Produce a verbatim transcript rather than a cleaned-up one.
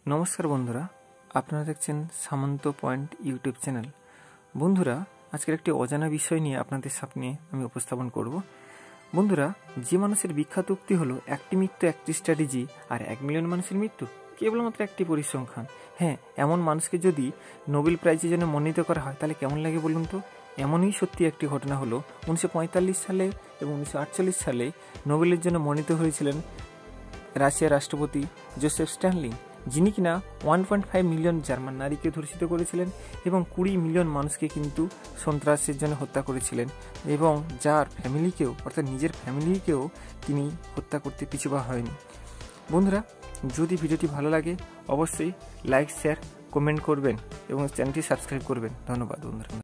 নমস্কার বন্ধুরা, আপনারা দেখছেন সামন্ত পয়েন্ট ইউটিউব চ্যানেল। বন্ধুরা, আজকের একটি অজানা বিষয় নিয়ে আপনাদের সামনে আমি উপস্থাপন করব। বন্ধুরা, যে মানুষের বিখ্যাত উক্তি হলো একটি মৃত্যু একটি স্ট্র্যাটেজি আর এক মিলিয়ন মানুষের মৃত্যু কেবলমাত্র একটি পরিসংখ্যান। হ্যাঁ, এমন মানুষকে যদি নোবেল প্রাইজের জন্য মনোনীত করা হয় তাহলে কেমন লাগে বলুন তো। এমনই সত্যি একটি ঘটনা হলো উনিশশো পঁয়তাল্লিশ সালে এবং উনিশশো আটচল্লিশ সালে নোবেলের জন্য মনোনীত হয়েছিলেন রাশিয়ার রাষ্ট্রপতি জোসেফ স্ট্যানলি, যিনি কিনা one point five million German নারীকে ধর্ষিত করেছিলেন এবং কুড়ি মিলিয়ন মানুষকে কিন্তু সন্ত্রাসের জন্য হত্যা করেছিলেন এবং যার ফ্যামিলিকেও অর্থাৎ নিজের ফ্যামিলিকেও তিনি হত্যা করতে পিছুপা হয়নি। বন্ধুরা, যদি ভিডিওটি ভালো লাগে অবশ্যই লাইক, শেয়ার, কমেন্ট করবেন এবং চ্যানেলটি সাবস্ক্রাইব করবেন। ধন্যবাদ বন্ধুরা।